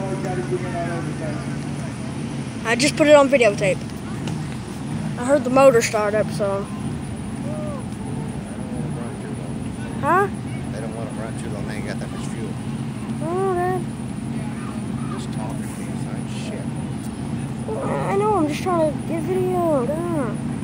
I just put it on videotape. I heard the motor start up, so. Huh? They don't want to run too long. They ain't got that much fuel. Oh, man. Just talking to you, son. Shit. I know, I'm just trying to get video. Damn.